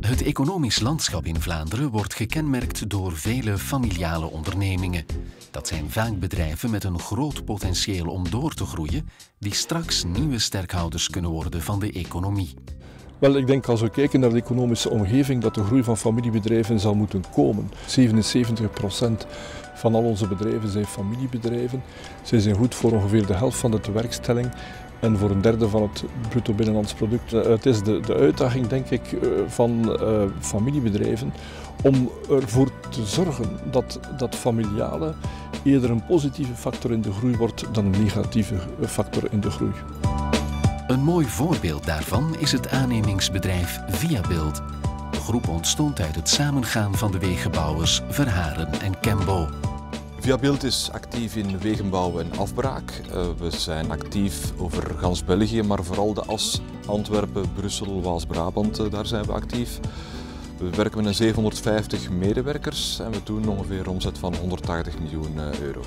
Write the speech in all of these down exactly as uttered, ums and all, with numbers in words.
Het economisch landschap in Vlaanderen wordt gekenmerkt door vele familiale ondernemingen. Dat zijn vaak bedrijven met een groot potentieel om door te groeien, die straks nieuwe sterkhouders kunnen worden van de economie. Wel, ik denk als we kijken naar de economische omgeving dat de groei van familiebedrijven zal moeten komen. zevenenzeventig procent van al onze bedrijven zijn familiebedrijven. Zij zijn goed voor ongeveer de helft van de tewerkstelling en voor een derde van het bruto binnenlands product. Het is de, de uitdaging, denk ik, van uh, familiebedrijven om ervoor te zorgen dat dat familiale eerder een positieve factor in de groei wordt dan een negatieve factor in de groei. Een mooi voorbeeld daarvan is het aannemingsbedrijf Viabuild. De groep ontstond uit het samengaan van de wegenbouwers Verharen en Kembo. Viabuild is actief in wegenbouw en afbraak. We zijn actief over gans België, maar vooral de as Antwerpen, Brussel, Waals-Brabant, daar zijn we actief. We werken met een zevenhonderdvijftig medewerkers en we doen ongeveer een omzet van honderdtachtig miljoen euro.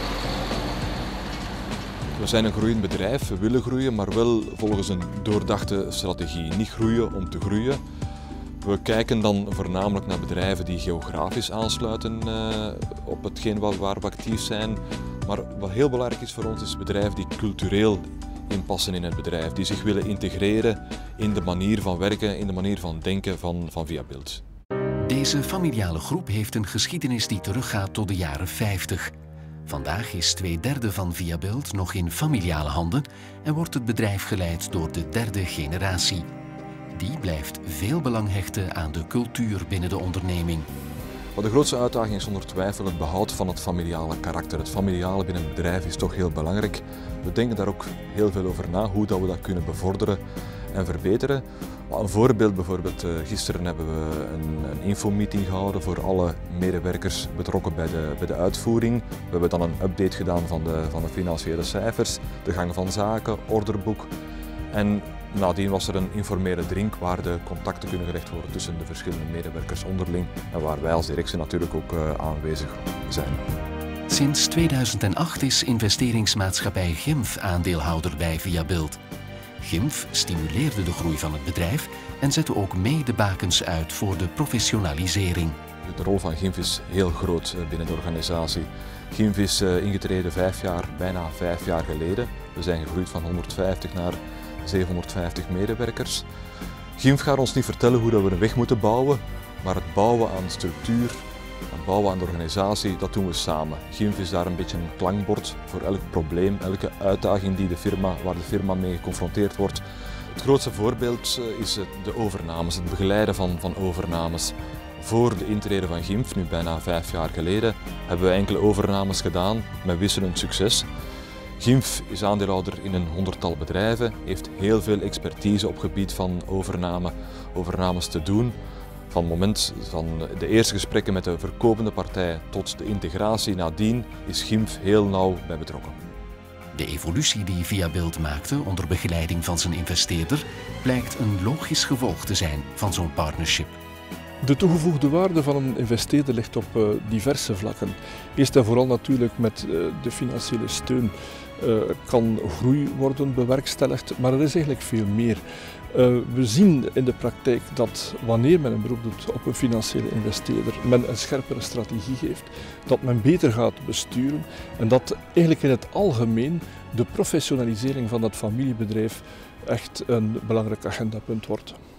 We zijn een groeiend bedrijf, we willen groeien, maar wel volgens een doordachte strategie. Niet groeien om te groeien. We kijken dan voornamelijk naar bedrijven die geografisch aansluiten uh, op hetgeen waar we actief zijn. Maar wat heel belangrijk is voor ons is bedrijven die cultureel inpassen in het bedrijf, die zich willen integreren in de manier van werken, in de manier van denken van, van Viabuild. Deze familiale groep heeft een geschiedenis die teruggaat tot de jaren vijftig. Vandaag is twee derde van Viabuild nog in familiale handen en wordt het bedrijf geleid door de derde generatie. Die blijft veel belang hechten aan de cultuur binnen de onderneming. Maar de grootste uitdaging is zonder twijfel het behoud van het familiale karakter. Het familiale binnen het bedrijf is toch heel belangrijk. We denken daar ook heel veel over na, hoe dat we dat kunnen bevorderen en verbeteren. Een voorbeeld bijvoorbeeld, gisteren hebben we een, een infomeeting gehouden voor alle medewerkers betrokken bij de, bij de uitvoering. We hebben dan een update gedaan van de, van de financiële cijfers, de gang van zaken, orderboek. En nadien was er een informele drink waar de contacten kunnen gelegd worden tussen de verschillende medewerkers onderling en waar wij als directie natuurlijk ook uh, aanwezig zijn. Sinds tweeduizend acht is investeringsmaatschappij Gimf aandeelhouder bij Viabuild. Gimf stimuleerde de groei van het bedrijf en zette ook mee de bakens uit voor de professionalisering. De rol van Gimf is heel groot binnen de organisatie. Gimf is ingetreden vijf jaar, bijna vijf jaar geleden. We zijn gegroeid van honderdvijftig naar zevenhonderdvijftig medewerkers. Gimf gaat ons niet vertellen hoe we een weg moeten bouwen, maar het bouwen aan structuur, het bouwen aan de organisatie, dat doen we samen. Gimf is daar een beetje een klankbord voor elk probleem, elke uitdaging die de firma, waar de firma mee geconfronteerd wordt. Het grootste voorbeeld is de overnames, het begeleiden van, van overnames. Voor de intrede van Gimf, nu bijna vijf jaar geleden, hebben we enkele overnames gedaan met wisselend succes. Gimf is aandeelhouder in een honderdtal bedrijven, heeft heel veel expertise op het gebied van overname, overnames te doen. Van het moment van de eerste gesprekken met de verkopende partij tot de integratie nadien is Gimf heel nauw bij betrokken. De evolutie die Viabuild maakte onder begeleiding van zijn investeerder blijkt een logisch gevolg te zijn van zo'n partnership. De toegevoegde waarde van een investeerder ligt op uh, diverse vlakken. Eerst en vooral natuurlijk met uh, de financiële steun uh, kan groei worden bewerkstelligd, maar er is eigenlijk veel meer. Uh, we zien in de praktijk dat wanneer men een beroep doet op een financiële investeerder, men een scherpere strategie heeft, dat men beter gaat besturen en dat eigenlijk in het algemeen de professionalisering van dat familiebedrijf echt een belangrijk agendapunt wordt.